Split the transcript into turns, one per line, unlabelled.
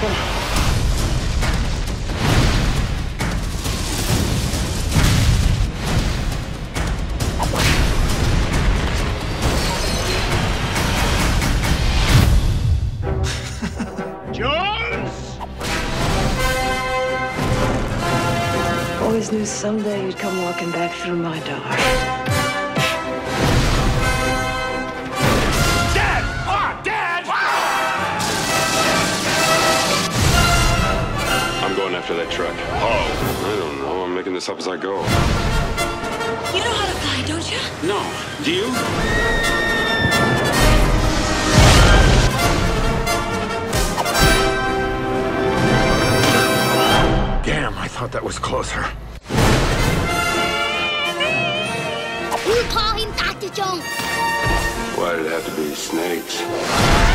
Always knew someday you'd come walking back through my door.
Dad! Ah, Dad!
I'm going after that truck. Oh, I don't know. I'm making this up as I go.
You know how to fly, don't you?
No. Do you?
Damn, I thought that was closer.
You call him Dr. Jones.
Why did it have to be snakes?